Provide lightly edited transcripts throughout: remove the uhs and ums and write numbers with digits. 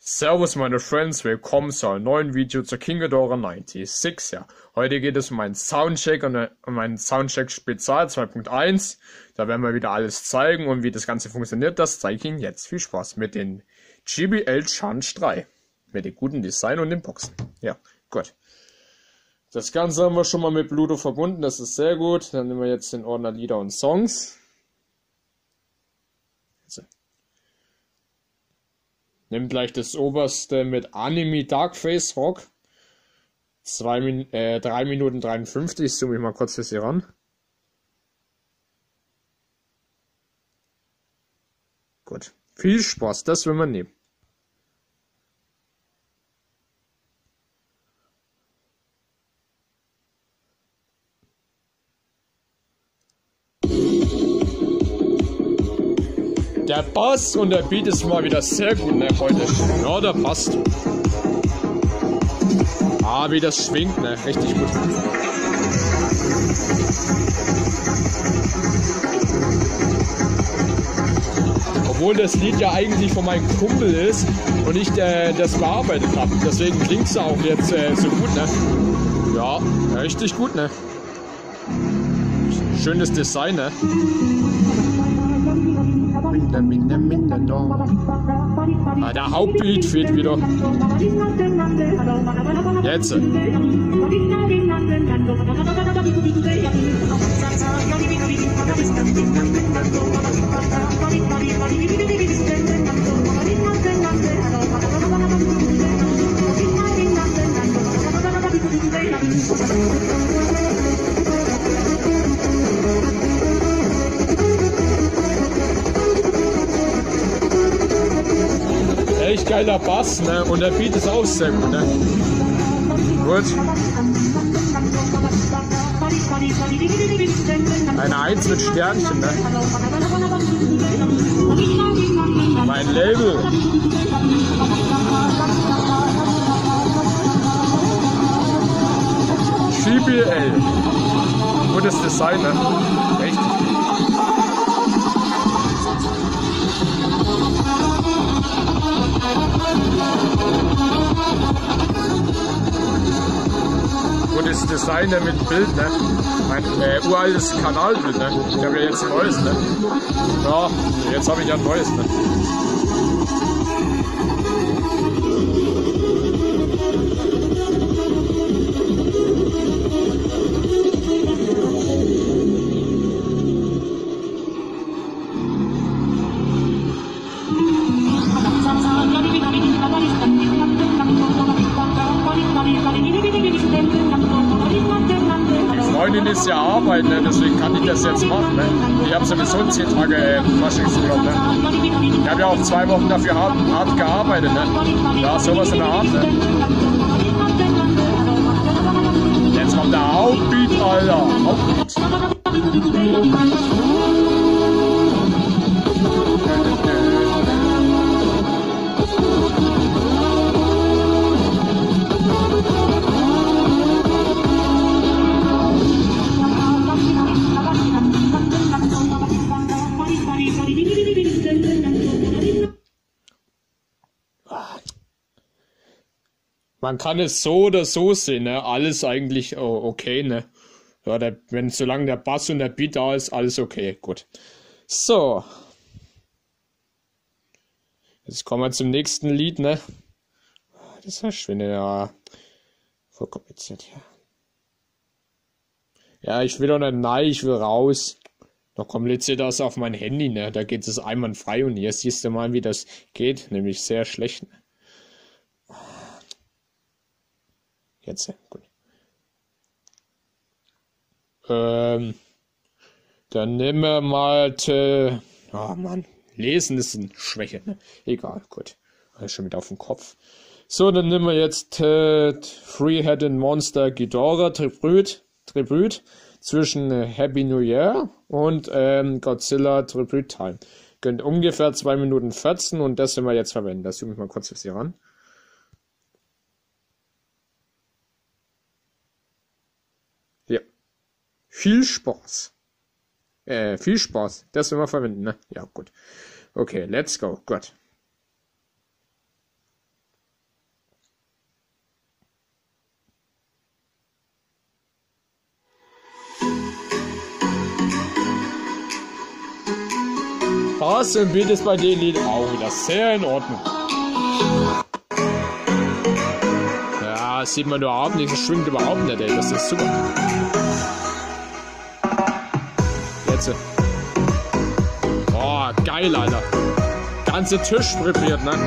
Servus meine Friends, willkommen zu einem neuen Video zur King Ghidorah 96. Ja, heute geht es um einen Soundcheck und um einen Soundcheck Spezial 2.1. Da werden wir wieder alles zeigen und wie das Ganze funktioniert, das zeige ich Ihnen jetzt. Viel Spaß mit den JBL Change 3. Mit dem guten Design und den Boxen. Ja, gut. Das Ganze haben wir schon mal mit Bluetooth verbunden, das ist sehr gut. Dann nehmen wir jetzt den Ordner Lieder und Songs. Nimm gleich das oberste mit Anime Darkface Rock. 3 Minuten 53. Zoome ich mal kurz das hier ran. Gut. Viel Spaß, das will man nehmen. Der Bass und der Beat ist mal wieder sehr gut, ne, heute. Ja, der passt. Ah, wie das schwingt, ne, richtig gut. Obwohl das Lied ja eigentlich von meinem Kumpel ist und ich das bearbeitet habe. Deswegen klingt es auch jetzt so gut, ne. Ja, richtig gut, ne. Schönes Design, ne. Ah, der Hauptbeat fehlt wieder. Jetzt. Echt geiler Bass, ne? Und der Beat ist auch sehr gut, ne? Gut. Eine 1 mit Sternchen, ne? Mein Label. JBL. Gutes Design, ne? Richtig. Gutes Design mit Bild, ne? Mein uraltes Kanalbild, ne? Ich habe ja jetzt ein neues, ne? Ja, jetzt habe ich ja ein neues, ne? Freundin ist ja arbeiten, ne? Deswegen kann ich das jetzt machen. Ne? Ich habe sowieso 10 Tage Faschingsurlaub. Ne? Ich habe ja auch 2 Wochen dafür hart gearbeitet. Ne? Ja, sowas in der Art. Ne? Jetzt kommt der Hauptbeat, Alter. Hauptbeat. Man kann es so oder so sehen, ne? Alles eigentlich okay, ne? Ja, solange der Bass und der Beat da ist, alles okay, gut. So. Jetzt kommen wir zum nächsten Lied, ne? Das verschwindet ja voll kompliziert hier. Ja, ich will doch nicht, nein, ich will raus. Noch komplizierter ist auf mein Handy, ne? Da geht es einwandfrei und hier siehst du mal, wie das geht, nämlich sehr schlecht, ne? Jetzt, gut. Dann nehmen wir mal, oh Mann, lesen ist eine Schwäche, ne? Egal, gut. Schon wieder auf den Kopf. So, dann nehmen wir jetzt Three-Headed Monster Ghidorah Tribute zwischen Happy New Year und Godzilla Tribute Time. Könnt ungefähr 2 Minuten 14 und das werden wir jetzt verwenden. Das zoome ich mal kurz jetzt hier ran. Ja. Viel Spaß. Viel Spaß. Das werden wir verwenden, ne? Ja, gut. Okay, let's go. Gut. Bass und Beat ist bei dem Lied auch wieder sehr in Ordnung. Ja, das sieht man überhaupt nicht, das schwingt überhaupt nicht, ey. Das ist super. Jetzt. Boah, geil, Alter. Ganze Tisch vibriert, ne?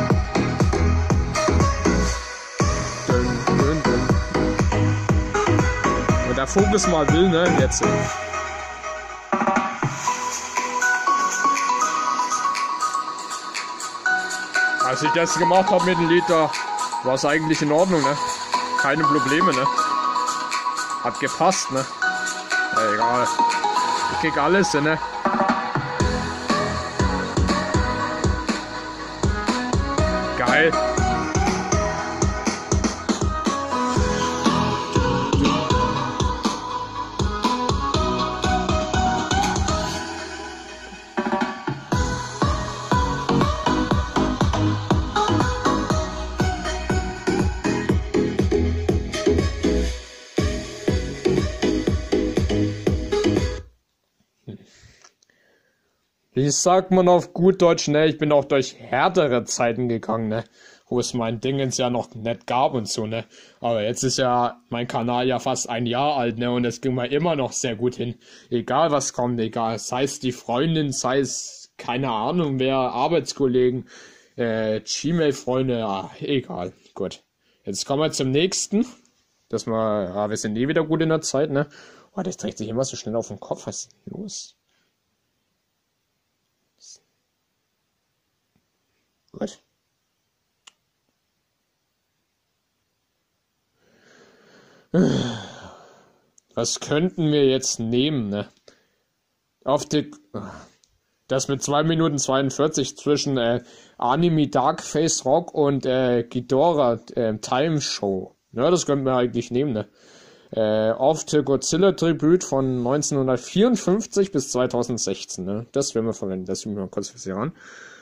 Und der Fokus mal will, ne? Jetzt. Als ich das gemacht habe mit dem Lied, da war es eigentlich in Ordnung, ne? Keine Probleme, ne? Hat gepasst, ne? Ja, egal. Ich krieg alles, ne? Geil. Wie sagt man auf gut Deutsch, ne? Ich bin auch durch härtere Zeiten gegangen, ne? Wo es mein Dingens ja noch nicht gab und so, ne? Aber jetzt ist ja mein Kanal ja fast ein Jahr alt, ne? Und es ging mir immer noch sehr gut hin. Egal was kommt, egal. Sei es die Freundin, sei es, keine Ahnung wer, Arbeitskollegen, Gmail-Freunde, ja, egal. Gut. Jetzt kommen wir zum nächsten. Wir sind eh wieder gut in der Zeit, ne? Oh, das dreht sich immer so schnell auf den Kopf. Was ist denn los? Gut. Was könnten wir jetzt nehmen, ne? Das mit 2 Minuten 42 zwischen Anime Dark Face Rock und Ghidorah Time Show. Ja, das könnten wir eigentlich nehmen, ne? Auf the Godzilla Tribute von 1954 bis 2016, ne? Das werden wir verwenden. Das müssen wir mal kurz für Sie ran.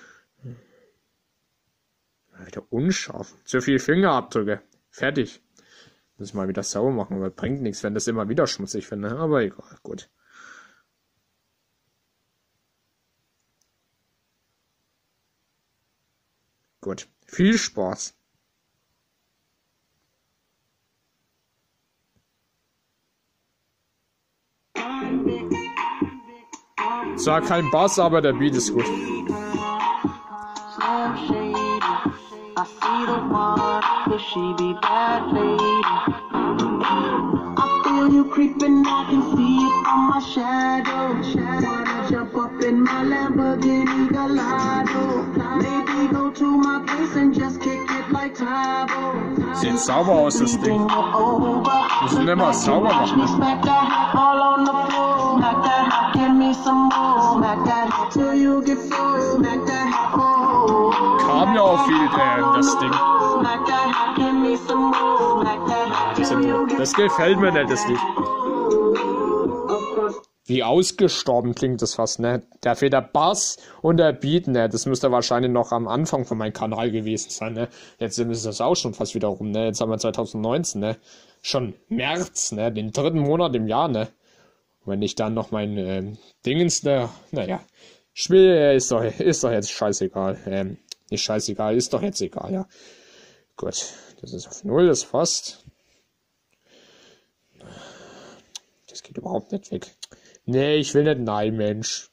Wieder unscharf. Zu viele Fingerabdrücke. Fertig. Muss mal wieder sauber machen, aber bringt nichts, wenn das immer wieder schmutzig finde. Aber egal, gut. Gut. Viel Spaß. Zwar kein Bass, aber der Beat ist gut. I see the one, could she be bad lady? I feel you creeping, I can see it from my shadow. Wanna jump up in my Lamborghini Gallardo? Maybe go to my place and just kick it like Tybo. Sieht sauber aus, das Ding. Müssen wir mal sauber machen. Smack that hat all on the floor. Smack that hat, give me some more. Smack that hat till you get full. Smack that hat, oh. Kam ja auch viel, das Ding. Das gefällt mir nicht, das Lied. Wie ausgestorben klingt das fast, ne? Da fehlt der Bass und der Beat, ne? Das müsste wahrscheinlich noch am Anfang von meinem Kanal gewesen sein, ne? Jetzt ist das auch schon fast wieder rum, ne? Jetzt haben wir 2019, ne? Schon März, ne? Den 3. Monat im Jahr, ne? Und wenn ich dann noch mein Dingens, ne? Naja. Spiel ist doch jetzt scheißegal. Nicht scheißegal, ist doch jetzt egal, ja. Gut, das ist auf 0, das passt. Das geht überhaupt nicht weg. Nee, ich will nicht, nein, Mensch.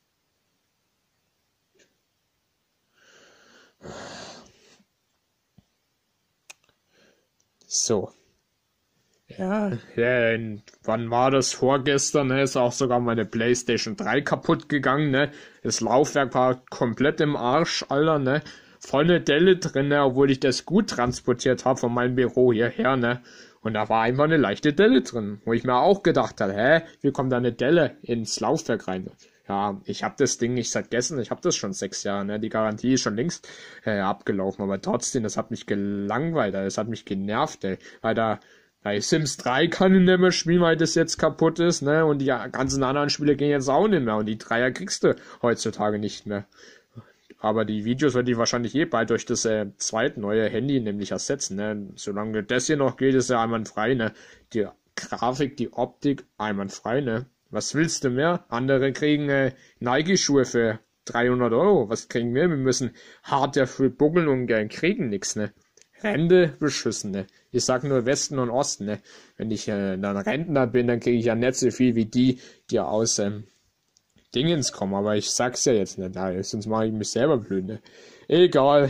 So. Ja, wann war das? Vorgestern, ne? Ist auch sogar meine PlayStation 3 kaputt gegangen, ne? Das Laufwerk war komplett im Arsch, Alter, ne? Volle Delle drin, ne? Obwohl ich das gut transportiert habe von meinem Büro hierher, ne? Und da war einfach eine leichte Delle drin, wo ich mir auch gedacht habe, wie kommt da eine Delle ins Laufwerk rein? Ja, ich habe das Ding nicht vergessen, ich habe das schon 6 Jahre, ne? Die Garantie ist schon längst abgelaufen, aber trotzdem, das hat mich gelangweilt, das hat mich genervt, ey, weil da bei Sims 3 kann ich nicht mehr spielen, weil das jetzt kaputt ist, ne? Und die ganzen anderen Spiele gehen jetzt auch nicht mehr. Und die Dreier kriegst du heutzutage nicht mehr. Aber die Videos werde ich wahrscheinlich bald durch das zweite neue Handy nämlich ersetzen, ne? Solange das hier noch geht, ist ja einwandfrei, ne? Die Grafik, die Optik, einwandfrei, ne? Was willst du mehr? Andere kriegen Nike-Schuhe für 300 Euro. Was kriegen wir? Wir müssen hart dafür buckeln und kriegen nichts, ne? Rente beschissen, ne? Ich sag nur Westen und Osten, ne? Wenn ich dann Rentner bin, dann kriege ich ja nicht so viel wie die aus Dingens kommen. Aber ich sag's ja jetzt nicht, sonst mache ich mich selber blöd, ne? Egal.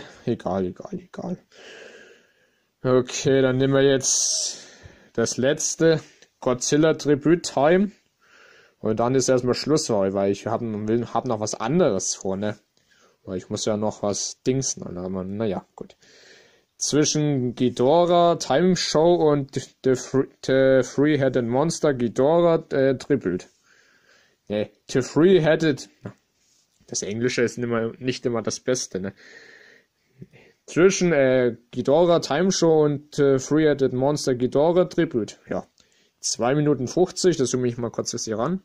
Okay, dann nehmen wir jetzt das letzte Godzilla Tribute Time. Und dann ist erstmal Schluss für heute, weil ich hab noch was anderes vor, ne? Weil ich muss ja noch was dingsen, aber naja, gut. Zwischen Ghidorah Time Show und The Three-Headed Monster Ghidorah Tribute. Ne, The Three-Headed. Das Englische ist nicht immer das Beste, ne? Zwischen Ghidorah Time Show und Three-Headed Monster Ghidorah Tribute. Ja. 2 Minuten 50, das zoome ich mal kurz hier ran.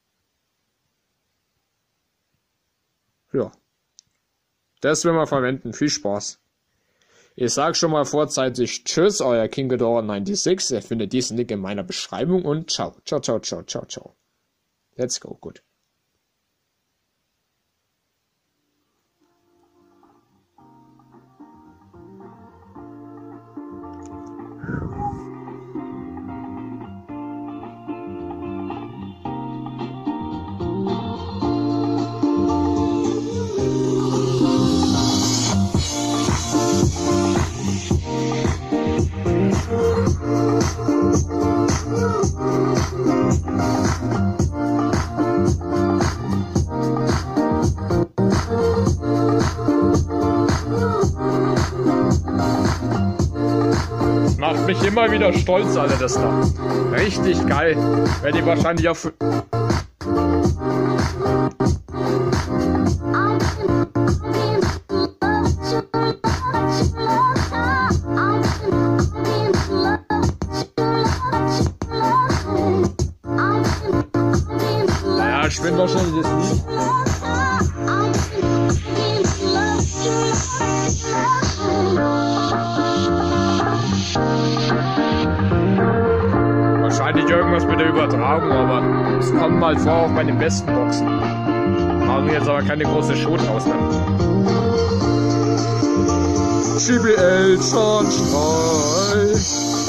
Ja. Das werden wir verwenden. Viel Spaß. Ich sag schon mal vorzeitig Tschüss, euer King Ghidorah 96. Ihr findet diesen Link in meiner Beschreibung und ciao. Ciao. Let's go, gut. Macht mich immer wieder stolz, Alter, das da. Richtig geil. Werde ich wahrscheinlich auch für... Ja, ich bin wahrscheinlich das nicht. Wahrscheinlich irgendwas mit der Übertragung, aber es kommt mal vor, auch bei den besten Boxen. Machen wir jetzt aber keine große Show draus, ne? GBL Schornstreich.